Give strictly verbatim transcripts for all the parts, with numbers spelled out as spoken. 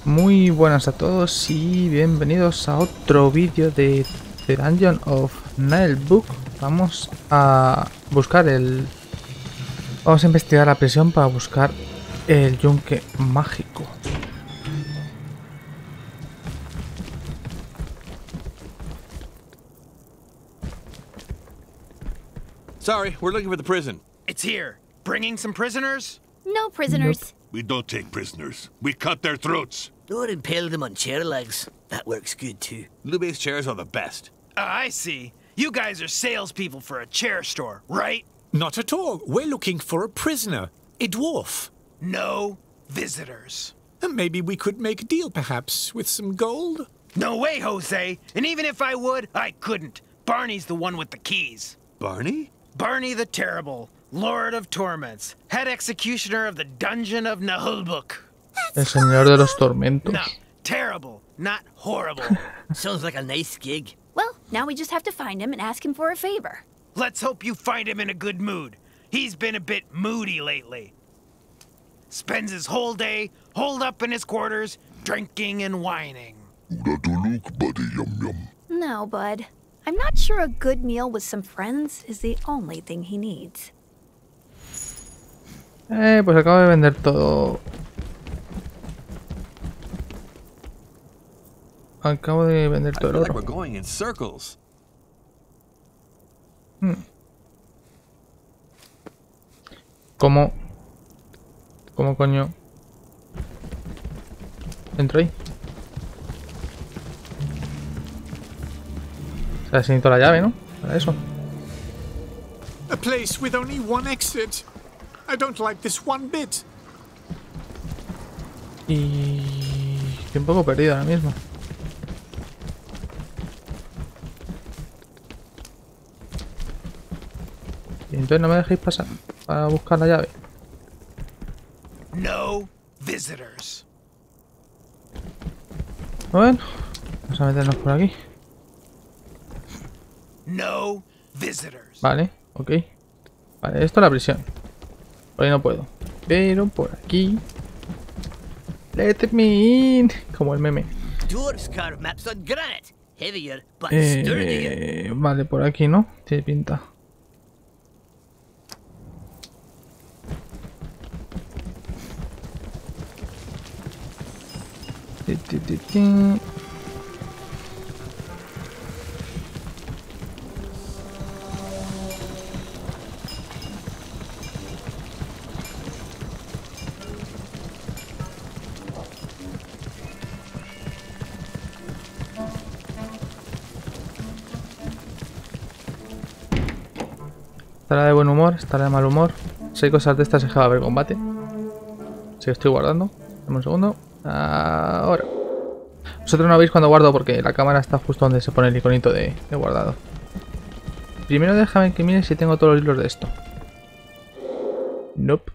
Muy buenas a todos y bienvenidos a otro vídeo de The Dungeon of Nilebog. Vamos a buscar el... Vamos a investigar la prisión para buscar el yunque mágico. Sorry, we're looking for the prison. It's here. Bringing some prisoners? No prisoners. Nope. We don't take prisoners. We cut their throats. Or impale them on chair legs. That works good too. Lube's chairs are the best. Uh, I see. You guys are salespeople for a chair store, right? Not at all. We're looking for a prisoner. A dwarf. No visitors. And maybe we could make a deal, perhaps, with some gold? No way, Jose. And even if I would, I couldn't. Barney's the one with the keys. Barney? Barney the Terrible, Lord of Torments, head executioner of the Dungeon of Nihilbuk. El señor de los tormentos. No, terrible, not horrible. Sounds like a nice gig. Well, now we just have to find him and ask him for a favor. Let's hope you find him in a good mood. He's been a bit moody lately. Spends his whole day holed up in his quarters, drinking and whining. Uratuluk, buddy, yum yum. No, bud. I'm not sure a good meal with some friends is the only thing he needs. Eh, pues acabo de vender todo. Acabo de vender I todo feel el like we're oro. going in circles. Hmm. ¿Cómo? ¿Cómo coño? Entro ahí. O sea, necesito la llave, ¿no? Para eso. A place with only one exit. I don't like this one bit. Y... estoy un poco perdido ahora mismo. Y entonces no me dejéis pasar para buscar la llave. No visitors. Bueno, vamos a meternos por aquí. No visitors. Vale, ok. Vale, esto es la prisión. Por ahí no puedo. Pero por aquí... Let me in. Como el meme. Dwarves carve maps on granite. Heavier, but sturdier. Eh, vale, por aquí no. Tiene pinta. Ti, ti, ti, ti. Estará de buen humor, estará de mal humor. Si hay cosas de estas es que va a haber combate. Si estoy guardando. Dame un segundo. Ahora. Vosotros no veis cuando guardo porque la cámara está justo donde se pone el iconito de, de guardado. Primero déjame que mire si tengo todos los hilos de esto. Nope.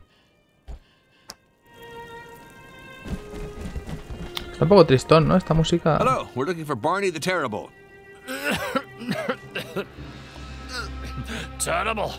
Está un poco tristón, ¿no? Esta música. Hello, we're looking for Barney the Terrible. Terrible.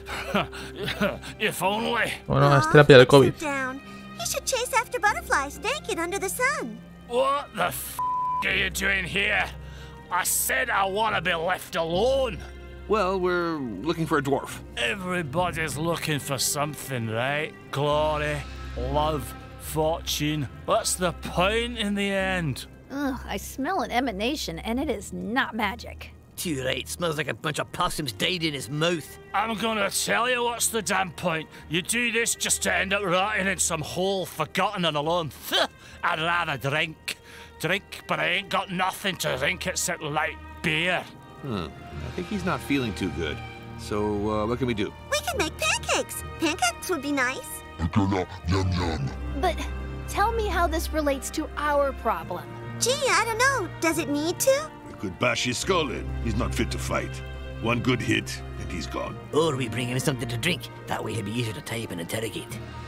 If only. Bueno, es terapia del COVID. Down. He should chase after butterflies naked under the sun. What the f are you doing here? I said I want to be left alone. Well, we're looking for a dwarf. Everybody's looking for something, right? Glory, love, fortune. What's the point in the end? Ugh, I smell an emanation and it is not magic. Too right. Smells like a bunch of possums died in his mouth. I'm gonna tell you what's the damn point. You do this just to end up rotting in some hole, forgotten and alone. I'd rather drink. Drink, but I ain't got nothing to drink except light beer. Hmm. I think he's not feeling too good. So, uh, what can we do? We can make pancakes. Pancakes would be nice. Ikala, yum yum. But tell me how this relates to our problem. Gee, I don't know. Does it need to? We could bash his skull in. He's not fit to fight. One good hit, and he's gone. Or we bring him something to drink. That way he'll be easier to type and interrogate.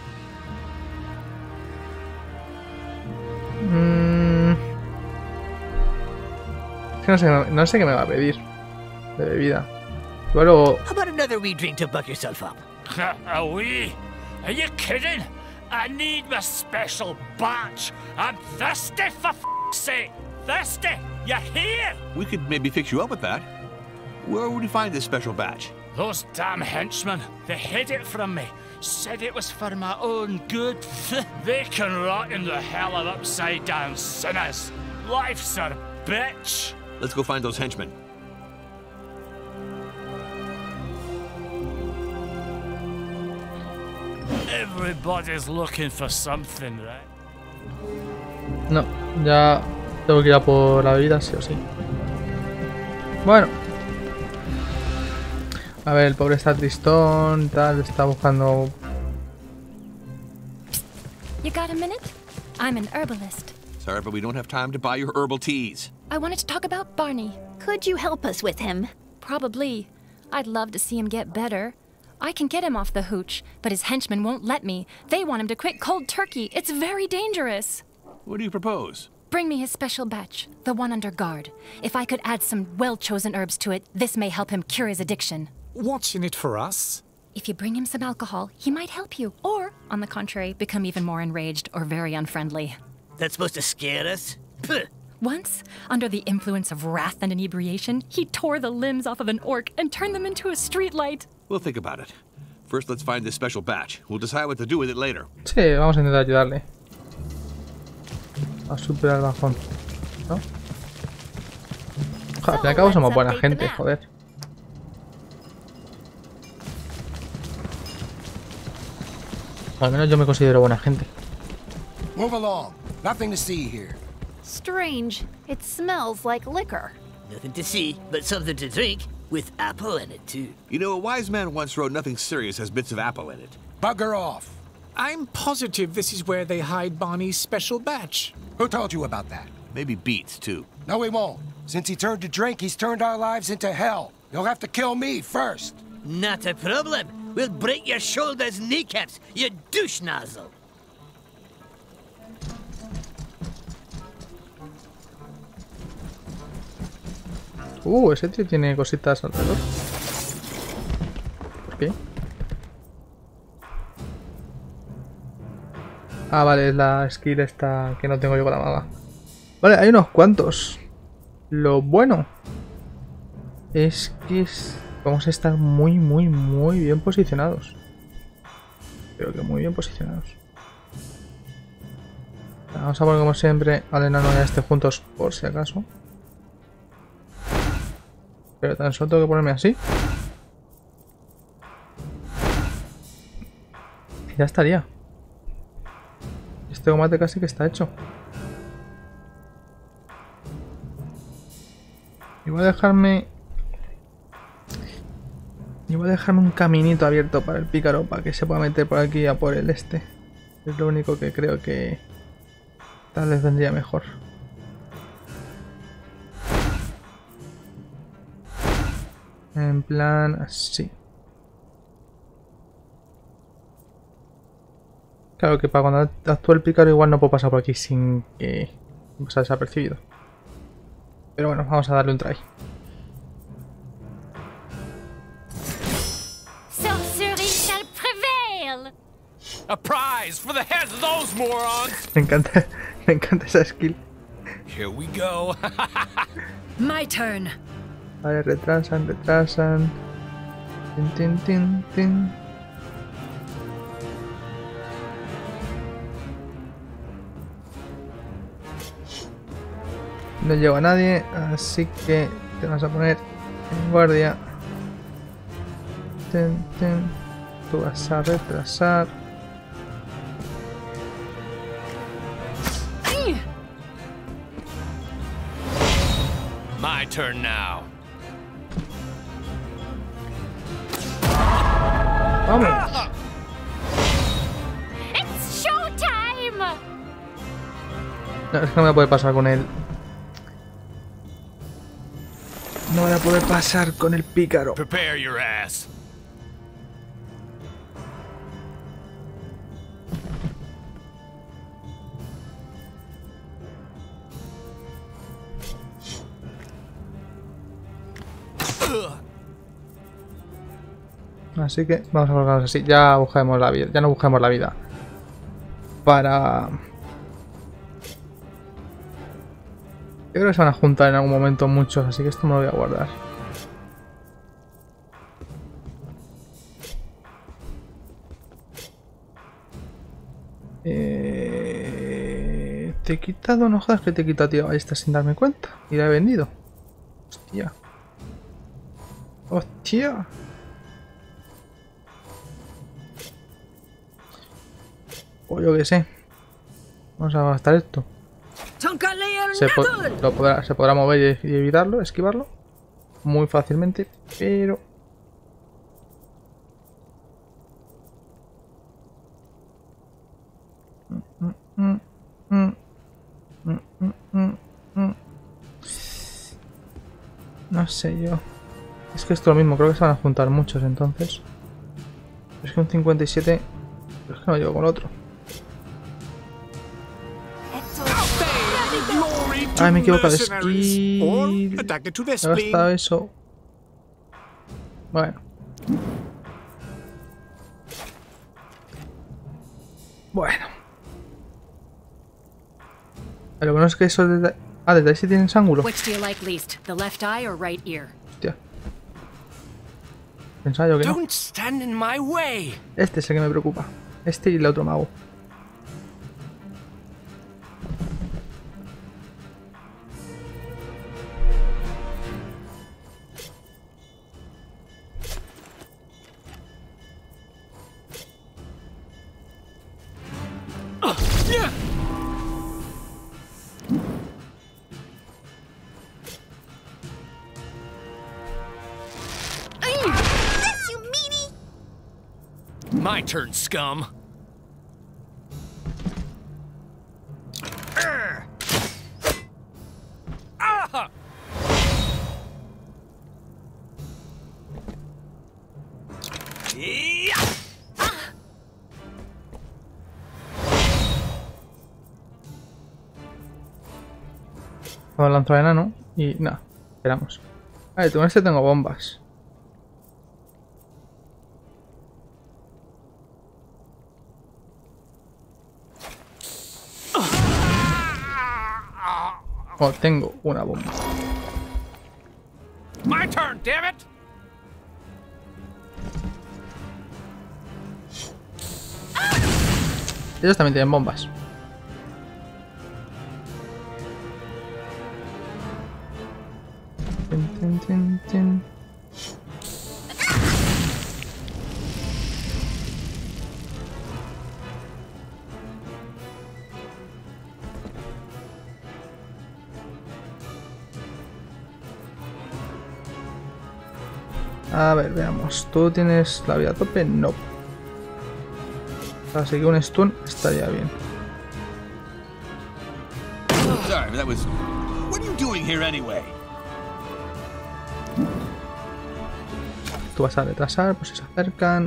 Mm. Es que no sé, no sé qué me va a pedir de bebida. Luego... How about another wee drink to buck yourself up? A wee? Are you kidding? I need my special batch. I'm thirsty, for f***'s sake. Thirsty. You hear? We could maybe fix you up with that. Where would you find this special batch? Those damn henchmen, they hid it from me. Said it was for my own good. They can rot in the hell of upside down sinners. Life's a bitch. Let's go find those henchmen. Everybody's looking for something, right? No, ya tengo que ir a por la bebida, sí o sí. Bueno. A ver, el pobre está tristón, tal, está buscando... You got a minute? I'm an herbalist. Sorry, but we don't have time to buy your herbal teas. I wanted to talk about Barney. Could you help us with him? Probably. I'd love to see him get better. I can get him off the hooch, but his henchmen won't let me. They want him to quit cold turkey. It's very dangerous. What do you propose? Bring me his special batch, the one under guard. If I could add some well-chosen herbs to it, this may help him cure his addiction. What's in it for us? If you bring him some alcohol, he might help you. Or, on the contrary, become even more enraged or very unfriendly. That's supposed to scare us? Puh. Once, under the influence of wrath and inebriation, he tore the limbs off of an orc and turned them into a streetlight. We'll think about it. First, let's find this special batch. We'll decide what to do with it later. Sí, vamos a intentar ayudarle a superar el bajón, ¿no? Joder, al fin y al cabo somos buena gente, joder. Al menos yo me considero buena gente. Move along. Nothing to see here. Strange. It smells like liquor. Nothing to see, but something to drink. With apple in it, too. You know, a wise man once wrote nothing serious has bits of apple in it. Bugger off. I'm positive this is where they hide Barney's special batch. Who told you about that? Maybe beets, too. No, he won't. Since he turned to drink, he's turned our lives into hell. You'll have to kill me first. Not a problem. We'll break your shoulders, kneecaps, you douche nozzle. Uh, ese tío tiene cositas alrededor. ¿Por qué? Ah, vale, es la skill esta que no tengo yo con la maga. Vale, hay unos cuantos. Lo bueno es que es... vamos a estar muy, muy, muy bien posicionados. Creo que muy bien posicionados. Vamos a poner como siempre al enano y a este juntos por si acaso. Pero tan solo tengo que ponerme así. Y ya estaría. Este combate casi que está hecho. Y voy a dejarme... Y voy a dejarme un caminito abierto para el pícaro, para que se pueda meter por aquí a por el este. Es lo único que creo que tal vez vendría mejor. En plan así. Claro que para cuando actúe el pícaro igual no puedo pasar por aquí sin que pasar desapercibido. Pero bueno, vamos a darle un try. A prize for the heads of those morons. Me encanta, me encanta esa skill. Here we go. My turn. Vale, retrasan, retrasan. Tin, tin, tin, tin. No llego a nadie, así que te vas a poner en guardia. Tin, tin. Tú vas a retrasar. My turn now. Vamos. It's showtime. No, es que no voy a poder pasar con él. No voy a poder pasar con el pícaro. Prepare your ass. Así que vamos a colocarnos así. Ya buscaremos la vida. Ya no buscamos la vida. para... Yo creo que se van a juntar en algún momento muchos, así que esto me lo voy a guardar. Eh... Te he quitado, no jodas que te he quitado, tío. Ahí está sin darme cuenta. Y la he vendido. Hostia. Hostia. O yo qué sé. Vamos a gastar esto. Se, po lo podrá, se podrá mover y, y evitarlo, esquivarlo. Muy fácilmente, pero... No sé yo. Es que esto es lo mismo, creo que se van a juntar muchos entonces. Es que un cincuenta y siete... Es que no llevo con otro. Ay, me he equivocado de skill. He gastado eso. Bueno. Bueno. Lo bueno es que eso desde... Ah, desde ahí sí tienes ángulo. Hostia. Pensaba yo que no. Este es el que me preocupa. Este y el otro mago. My turn, scum. Uh. Ah. Yeah. Vamos a lanzar enano y nada, esperamos. Vale, con este tengo bombas. Oh, tengo una bomba. My turn, damn it. Ellos también tienen bombas. Tin, tin, tin, tin. A ver, veamos. ¿Tú tienes la vida a tope? No. Así que un stun estaría bien. Sorry, but that was... What are you doing here anyway? Tú vas a retrasar, pues se acercan.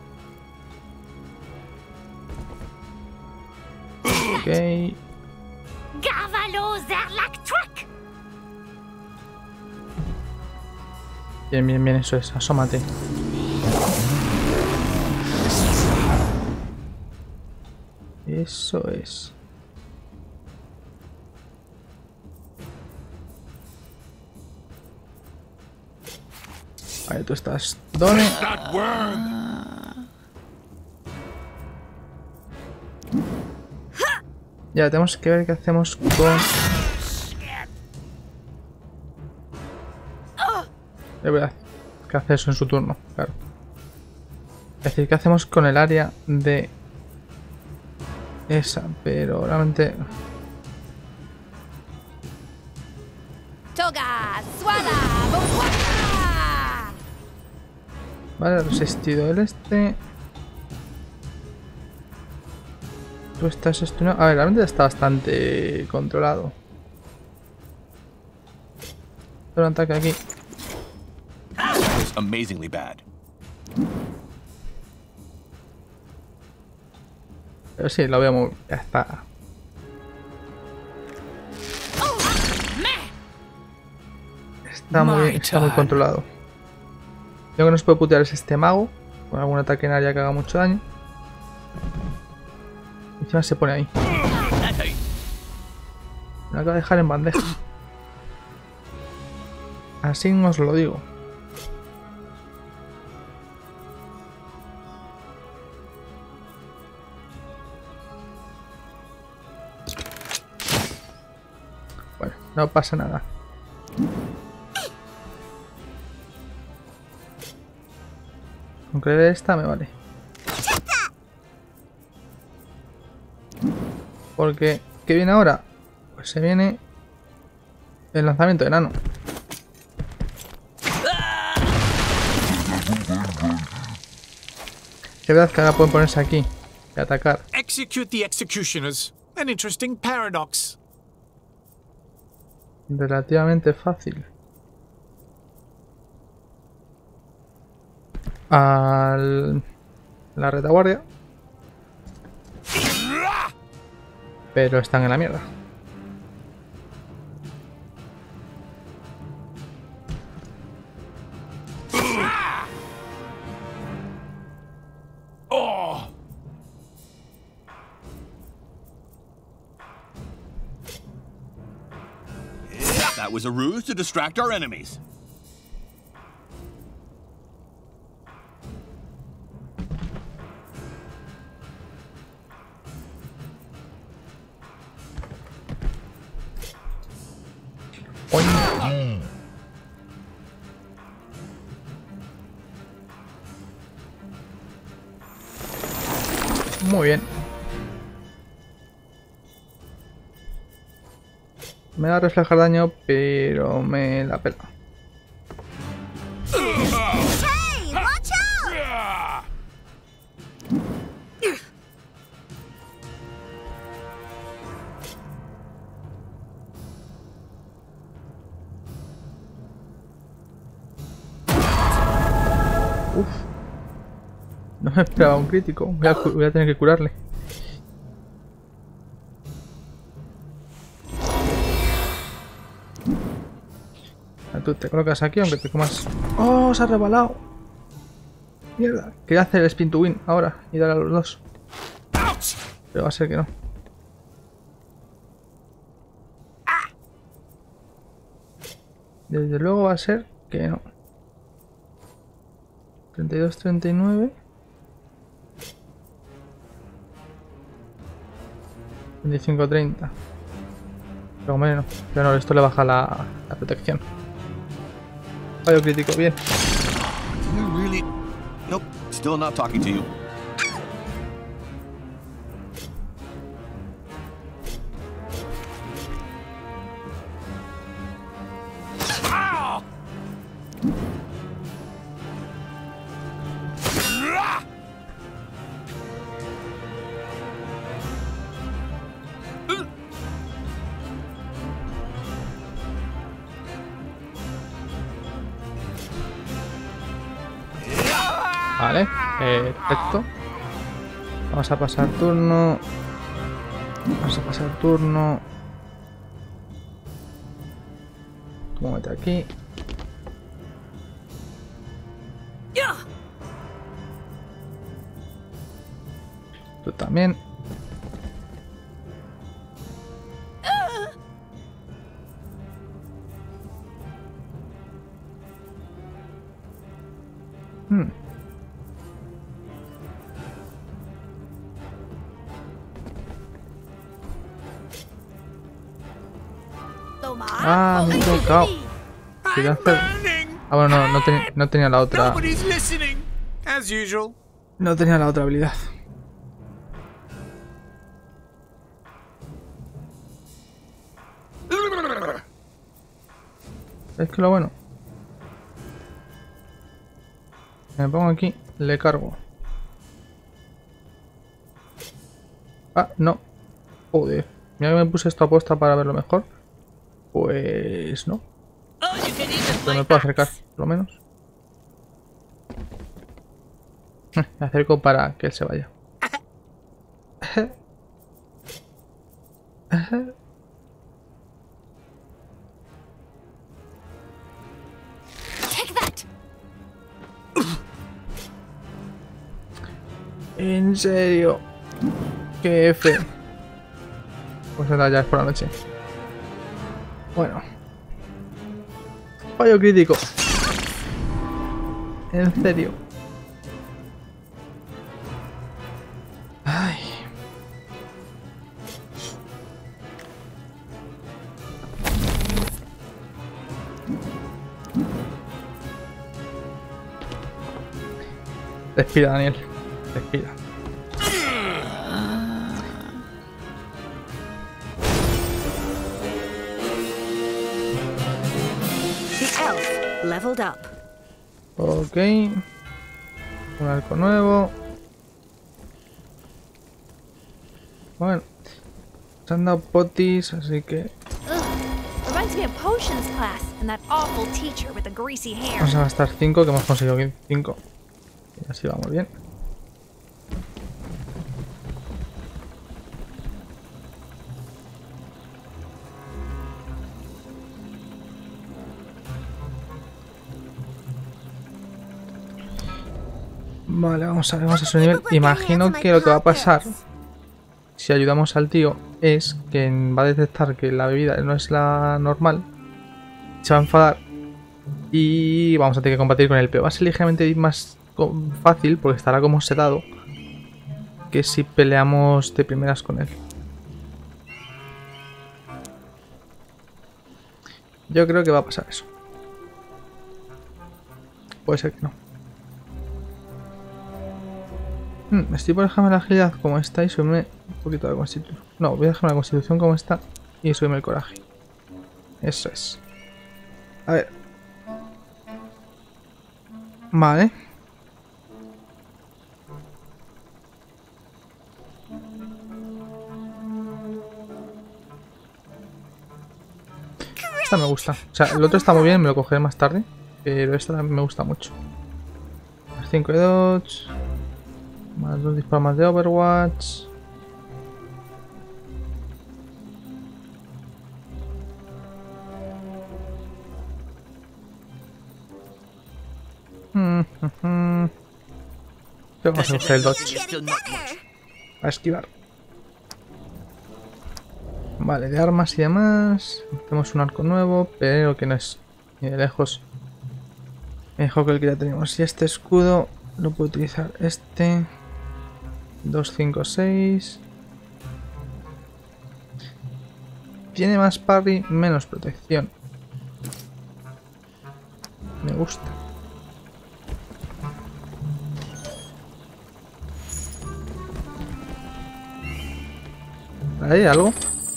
Ok. Bien, bien, bien, eso es, asómate. Eso es. Vale, tú estás... ¿Dónde? Ya, tenemos que ver qué hacemos con... Es verdad, que hace eso en su turno, claro. Es decir, ¿qué hacemos con el área de esa? Pero realmente... Vale, resistido el este. Tú estás estunado. A ver, realmente está bastante controlado. Pero un ataque aquí. Amazingly bad. Pero sí, lo veo muy... Ya está. Está muy, está muy controlado. Lo que nos puede putear es este mago. Con algún ataque en área que haga mucho daño. Y encima se pone ahí. Me lo acaba de dejar en bandeja. Así os lo digo. Bueno, no pasa nada. Con que de esta me vale. Porque, ¿qué viene ahora? Pues se viene el lanzamiento de enano. Es verdad que ahora pueden ponerse aquí y atacar. Execute the executioners. An interesting paradox. Relativamente fácil. Al... la retaguardia. Pero están en la mierda. That was a ruse to distract our enemies. Muy bien. Me va a reflejar daño, pero me la pela. Hey, watch out! Uf. No me esperaba un crítico. Voy a, voy a tener que curarle. Tú te colocas aquí aunque te comas... ¡Oh! Se ha rebalado. Mierda. Quería hacer el spin to win ahora y dar a los dos. Pero va a ser que no. Desde luego va a ser que no. treinta y dos, treinta y nueve. veinticinco, treinta. Pero menos. Pero no, esto le baja la, la protección. Fallo crítico, bien. You really... Nope, still not talking to you. Vale, perfecto. Vamos a pasar turno. Vamos a pasar turno. Tú muévete aquí. Tú también. Hmm. Ah, me he equivocado. Quería hacer... Ah, bueno, no, no, ten... no tenía la otra. No tenía la otra habilidad. Es que lo bueno. Me pongo aquí, le cargo. Ah, no. Joder. Mira que me puse esto a posta para verlo mejor. Pues no. Pero me puedo acercar, por lo menos. Me acerco para que él se vaya. En serio. ¡Qué F! Pues entrar ya es por la noche. Bueno. Fallo crítico. En serio. Ay. Respira, Daniel. Respira. Leveled up. Ok. Un arco nuevo. Bueno. Se han dado potis, así que... Reminds me of potions class and that awful teacher with the greasy hair. Vamos a gastar cinco, que hemos conseguido cinco. Y así vamos bien. Vale, vamos a ver, vamos a su nivel. Imagino que lo que va a pasar si ayudamos al tío es que va a detectar que la bebida no es la normal, se va a enfadar y vamos a tener que combatir con él. Pero va a ser ligeramente más fácil porque estará como sedado que si peleamos de primeras con él. Yo creo que va a pasar eso. Puede ser que no. Hmm, estoy por dejarme la agilidad como está y subirme un poquito de constitución. No, voy a dejarme la constitución como está y subirme el coraje. Eso es. A ver. Vale. Esta me gusta. O sea, el otro está muy bien, me lo cogeré más tarde. Pero esta también me gusta mucho. Más cinco de dodge. Más dos disparos más de Overwatch. Mm, mm, mm. Vamos a coger el dodge. A esquivar. Vale, de armas y demás. Tenemos un arco nuevo, pero que no es ni de lejos mejor que el que ya teníamos. Y este escudo lo puedo utilizar este. dos, cinco, seis. Tiene más parry, menos protección. Me gusta. ¿Hay algo?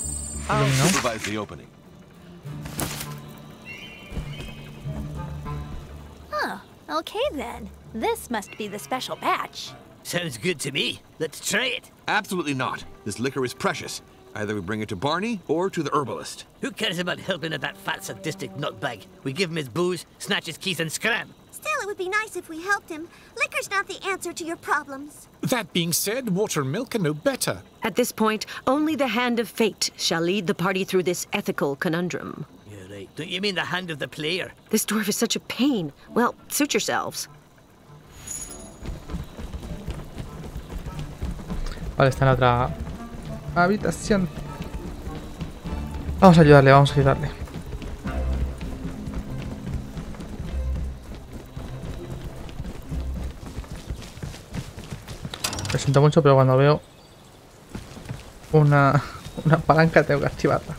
Huh. Okay then. This must be the special batch. Sounds good to me. Let's try it. Absolutely not. This liquor is precious. Either we bring it to Barney or to the herbalist. Who cares about helping out that fat sadistic nutbag? We give him his booze, snatch his keys and scram. Still, it would be nice if we helped him. Liquor's not the answer to your problems. That being said, water and milk are no better. At this point, only the hand of fate shall lead the party through this ethical conundrum. Yeah, right. Don't you mean the hand of the player? This dwarf is such a pain. Well, suit yourselves. Vale, está en la otra habitación. Vamos a ayudarle, vamos a ayudarle. Lo siento mucho, pero cuando veo una, una palanca tengo que activarla.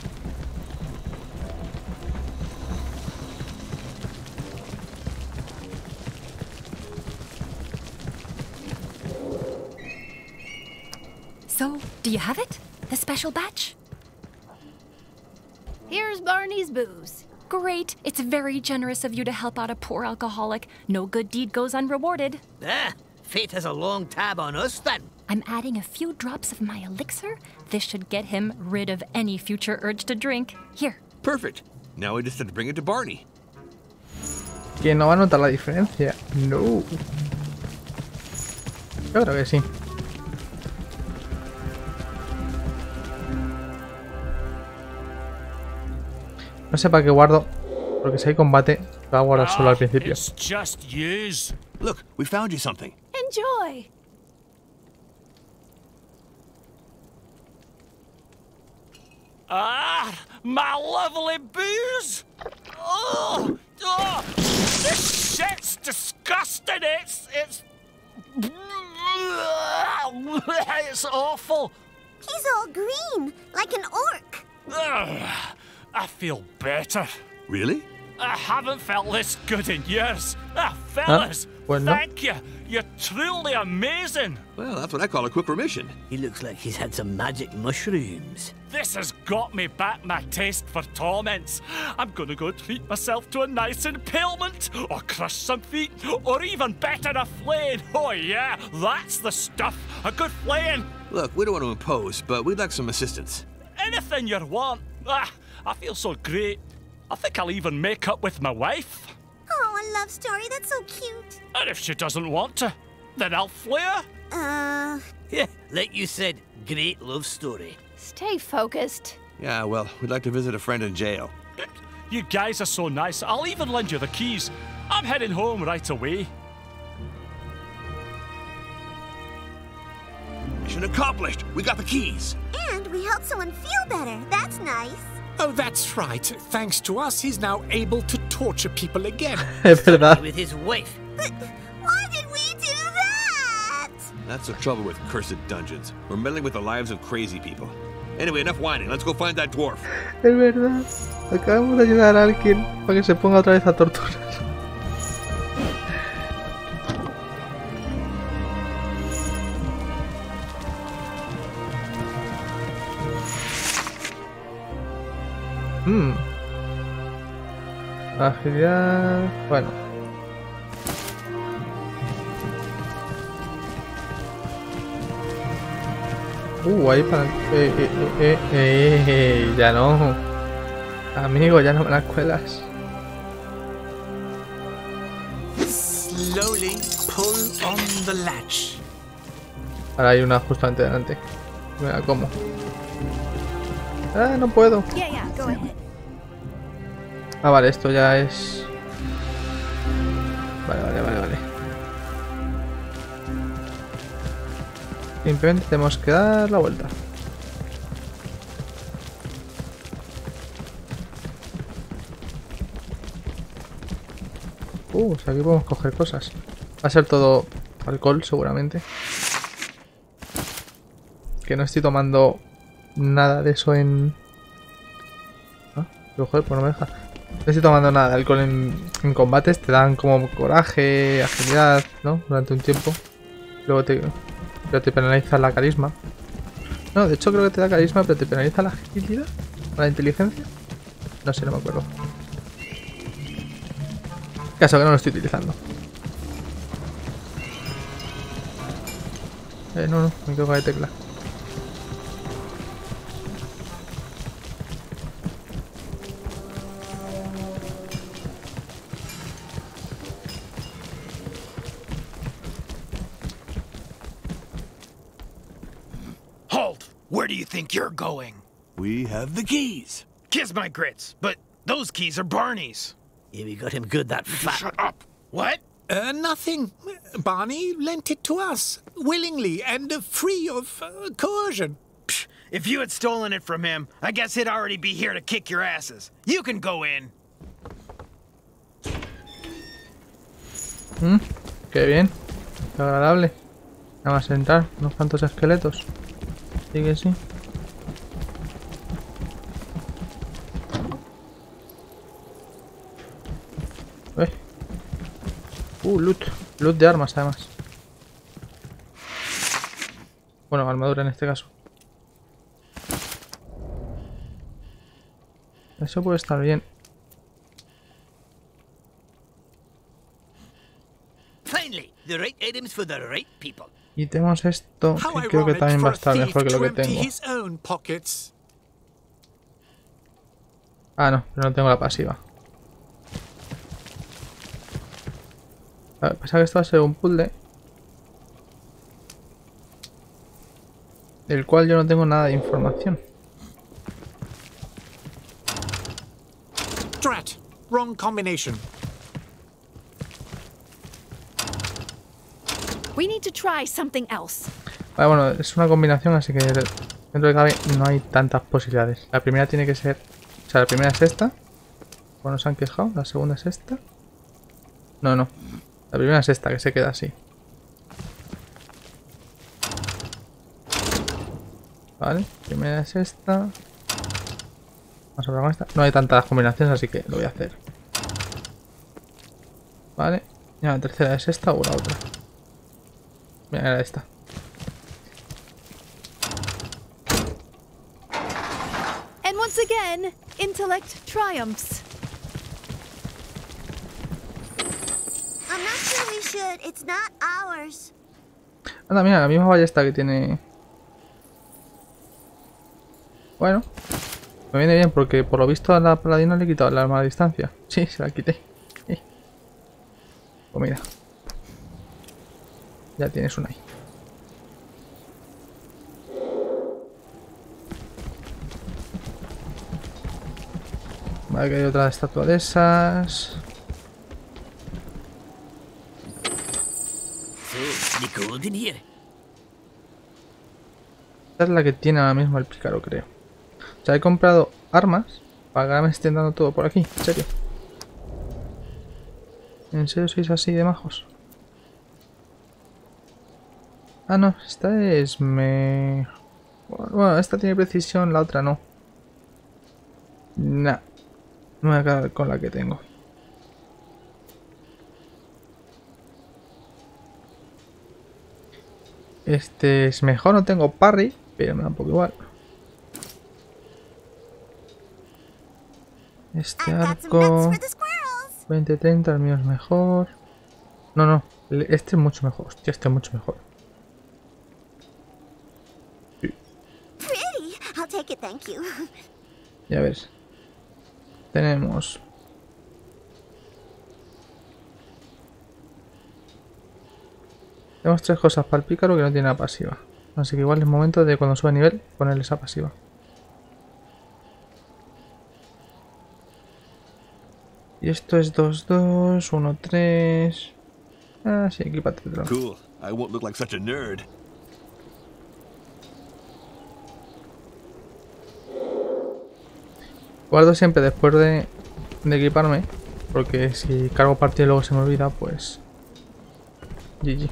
So, do you have it? The special batch? Here's Barney's booze. Great. It's very generous of you to help out a poor alcoholic. No good deed goes unrewarded. Ah, fate has a long tab on us then. I'm adding a few drops of my elixir. This should get him rid of any future urge to drink. Here. Perfect. Now we just have to bring it to Barney. ¿Quién no va a notar la diferencia? No. Yo creo que sí. No sé para qué guardo, porque si hay combate, va a guardar solo al principio. It's just use. Look, we found you something. Enjoy. Ah, my lovely booze! Oh, oh, this shit's disgusting. It's, it's, it's awful. He's all green, like an orc. Ugh, I feel better. Really? I haven't felt this good in years. Ah, fellas, Ah, well, no. thank you. You're truly amazing. Well, that's what I call a quick remission. He looks like he's had some magic mushrooms. This has got me back my taste for torments. I'm gonna go treat myself to a nice impalement, or crush some feet, or even better, a flaying. Oh yeah, that's the stuff. A good flaying. Look, we don't want to impose, but we'd like some assistance. Anything you want. Ah, I feel so great. I think I'll even make up with my wife. Oh, a love story. That's so cute. And if she doesn't want to, then I'll flay her. Uh... Yeah, like you said, great love story. Stay focused. Yeah, well, we'd like to visit a friend in jail. You guys are so nice. I'll even lend you the keys. I'm heading home right away. Mission accomplished. We got the keys. And we helped someone feel better. That's nice. Oh, that's right. Thanks to us, he's now able to torture people again. Es verdad. With his wife. But why did we do that? That's the trouble with cursed dungeons. We're meddling with the lives of crazy people. Anyway, enough whining. Let's go find that dwarf. Es verdad. Acabamos de ayudar a alguien para que se ponga otra vez a torturar. Hmm. Agilidad. Bueno. Uh, ahí para. Eh, eh, eh, eh, eh, ya no. Amigo, ya no me las cuelas. Slowly pull on the latch. Ahora hay una justamente delante. Mira cómo. Ah, no puedo. Yeah, yeah, go ahead. Ah, vale, esto ya es... Vale, vale, vale, vale. Simplemente tenemos que dar la vuelta. Uh, o sea, aquí podemos coger cosas. Va a ser todo alcohol, seguramente. Que no estoy tomando nada de eso en... Ah, pero joder, pues no me deja. No estoy tomando nada de alcohol en, en combates. Te dan como coraje, agilidad, ¿no? Durante un tiempo. Luego te, pero te penaliza la carisma. No, de hecho creo que te da carisma, pero te penaliza la agilidad. ¿O la inteligencia? No sé, no me acuerdo. Caso que no lo estoy utilizando. Eh, no, no, me equivoco de tecla. Halt! Where do you think you're going? We have the keys. Kiss my grits, but those keys are Barney's. Yeah, we got him good, that fat... Shut up! What? Uh, nothing. Barney lent it to us, willingly and uh, free of uh, coercion. Psh, if you had stolen it from him, I guess he'd already be here to kick your asses. You can go in. Mm, qué bien. Qué agradable. Nada más entrar. Unos cuantos esqueletos. Sí que sí. Eh. Uh, loot. Loot de armas, además. Bueno, armadura en este caso. Eso puede estar bien. Finally, the right items for the right people. Y tenemos esto, que creo que también va a estar mejor que lo que tengo. Ah, no, pero no tengo la pasiva. A ver, pasa que esto va a ser un puzzle del cual yo no tengo nada de información. Drat, wrong combination. We need to try something else. Vale, bueno, es una combinación, así que Dentro de cabe no hay tantas posibilidades. La primera tiene que ser... O sea, la primera es esta. Bueno, se han quejado. La segunda es esta. No, no. La primera es esta, que se queda así. Vale, primera es esta. Vamos a probar con esta. No hay tantas combinaciones, así que lo voy a hacer. Vale. Y la tercera es esta o la otra. Mira, era esta. And once again, intellect triumphs. I'm not sure we should. It's not ours. Anda, mira, la misma ballesta que tiene... Bueno, me viene bien porque por lo visto a la paladina le he quitado el arma a distancia. Sí, se la quité. Sí. Pues mira. Ya tienes una ahí. Vale, que hay otra estatua de esas. Esta es la que tiene ahora mismo el pícaro, creo. O sea, he comprado armas para que me estén dando todo por aquí. ¿En serio? ¿En serio sois así de majos? Ah, no. Esta es... me... Bueno, esta tiene precisión, la otra no. Nah. No me voy a quedar con la que tengo. Este es mejor, no tengo parry, pero me da un poco igual. Este arco... veinte treinta, el mío es mejor. No, no, este es mucho mejor. Hostia, este es mucho mejor. Sí. Ya ves. Tenemos... Tenemos tres cosas para el pícaro que no tiene la pasiva. Así que igual es momento de cuando suba nivel ponerle esa pasiva. Y esto es dos dos, uno tres. Ah, sí, equípatelo. Cool. I won't look like such a nerd. Guardo siempre después de, de equiparme, porque si cargo partida y luego se me olvida, pues... G G.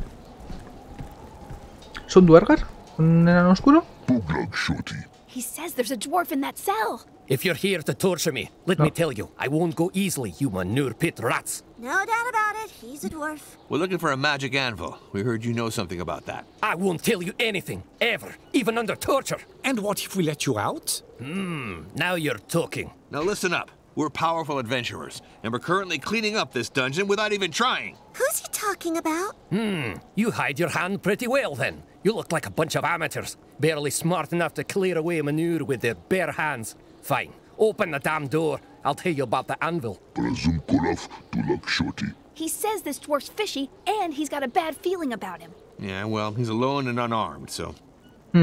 ¿Es un duergar? ¿Un enano oscuro? He says there's a dwarf in that cell. If you're here to torture me, let no. me tell you, I won't go easily, you manure pit rats. No doubt about it, he's a dwarf. We're looking for a magic anvil. We heard you know something about that. I won't tell you anything, ever, even under torture. And what if we let you out? Hmm, now you're talking. Now listen up. We're powerful adventurers, and we're currently cleaning up this dungeon without even trying. Who's he talking about? Hmm, you hide your hand pretty well then. You look like a bunch of amateurs, barely smart enough to clear away manure with their bare hands. Fine, open the damn door. I'll tell you about the anvil. He says this dwarf's fishy, and he's got a bad feeling about him. Yeah, well, he's alone and unarmed, so... Hmm.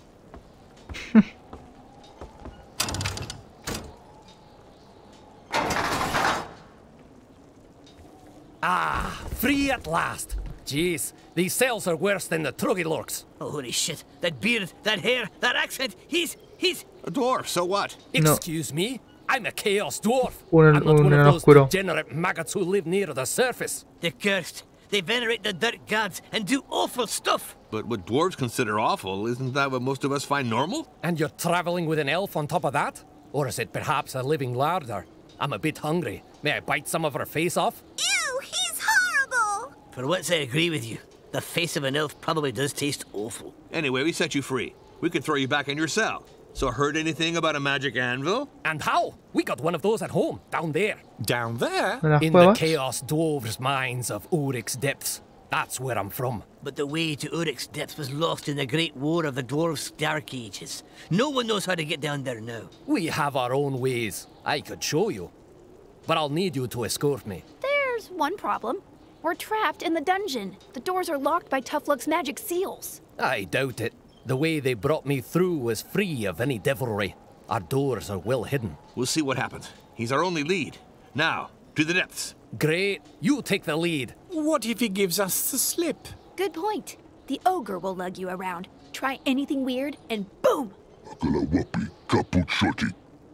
Ah, free at last. Jeez, these cells are worse than the Truggy-lorks. Oh, holy shit, that beard, that hair, that accent, he's, he's... A dwarf, so what? Excuse no. me? I'm a Chaos Dwarf. Un, I'm not un one of those oscuro. degenerate maggots who live near the surface. They're cursed. They venerate the dirt gods and do awful stuff. But what dwarves consider awful, isn't that what most of us find normal? And you're traveling with an elf on top of that? Or is it perhaps a living larder? I'm a bit hungry. May I bite some of her face off? Ew, he's horrible! For once I agree with you. The face of an elf probably does taste awful. Anyway, we set you free. We could throw you back in your cell. So heard anything about a magic anvil? And how? We got one of those at home, down there. Down there? In the Chaos Dwarves' mines of Oryx Depths. That's where I'm from. But the way to Oryx Depths was lost in the Great War of the Dwarves' Dark Ages. No one knows how to get down there now. We have our own ways. I could show you. But I'll need you to escort me. There's one problem. We're trapped in the dungeon. The doors are locked by Tuffluck's magic seals. I doubt it. The way they brought me through was free of any devilry. Our doors are well hidden. We'll see what happens. He's our only lead. Now, to the depths. Great. You take the lead. What if he gives us the slip? Good point. The ogre will lug you around. try anything weird, and boom! Akalawapi, kaput shorty.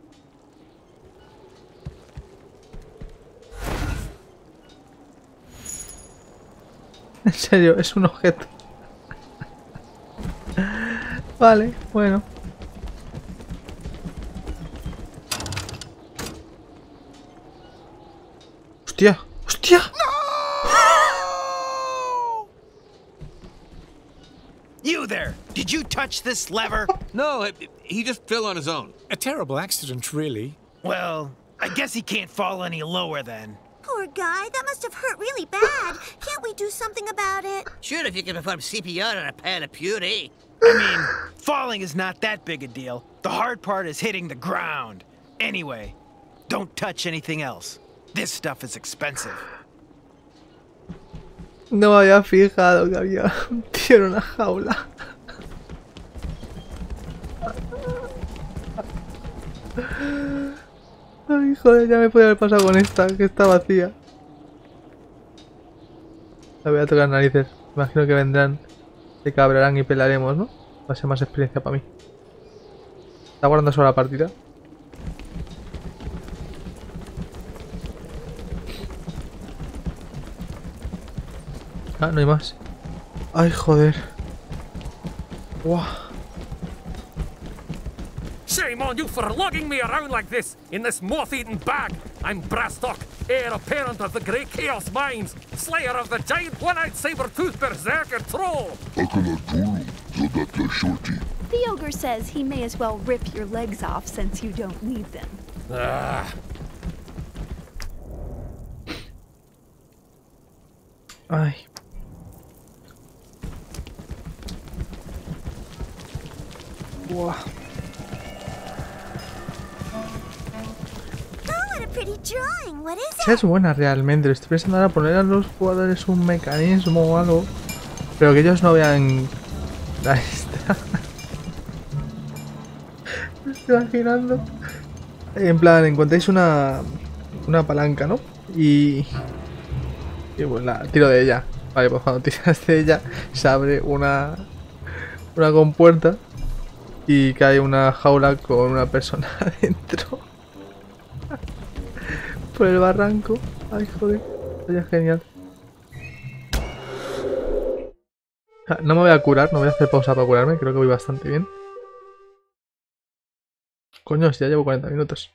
En serio, es un objeto. Vale, bueno. ¡Hostia! ¡Hostia! You there! Did you touch this lever? No, it, he just fell on his own. A terrible accident, really. Well, I guess he can't fall any lower then. Poor guy, that must have hurt really bad. Can't we do something about it? Sure, if you can perform C P R on a pan of puree. I mean, falling is not that big a deal. The hard part is hitting the ground. Anyway, don't touch anything else. This stuff is expensive. No me había fijado que había un tío en una jaula. Ay, joder, ya me podía haber pasado con esta, que está vacía. La voy a tocar narices. Imagino que vendrán, se cabrarán y pelaremos, ¿no? Va a ser más experiencia para mí. Está guardando solo la partida. Ah, no hay más. Ay, joder. Wow. Shame on you for lugging me around like this, in this moth-eaten bag. I'm Brastock, heir apparent of the great Chaos Mines, slayer of the giant one-eyed saber-toothed berserker troll. Akalatulu, Zodatla shorty. The ogre says he may as well rip your legs off since you don't need them. Ah. Ay. Wow. Esa es buena realmente. Estoy pensando ahora poner a los jugadores un mecanismo o algo, pero que ellos no vean la esta. Me estoy imaginando. En plan, encontréis una una palanca, ¿no? Y y pues la tiro de ella. Vale, pues cuando tiras de ella se abre una una compuerta y cae una jaula con una persona adentro. Por el barranco. Ay, joder. Sería genial. No me voy a curar, no voy a hacer pausa para curarme. Creo que voy bastante bien. Coño, si ya llevo cuarenta minutos.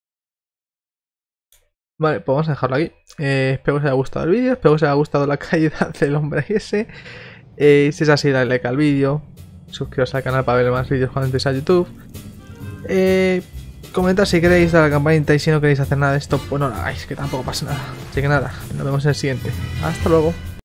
Vale, pues vamos a dejarlo aquí. Eh, espero que os haya gustado el vídeo. Espero que os haya gustado la caída del hombre ese. Eh, si es así, dale like al vídeo. Suscribiros al canal para ver más vídeos cuando entréis a YouTube. Eh... Comentad si queréis, dar a la campanita, y si no queréis hacer nada de esto, pues no lo hagáis, que tampoco pasa nada. Así que nada, nos vemos en el siguiente. Hasta luego.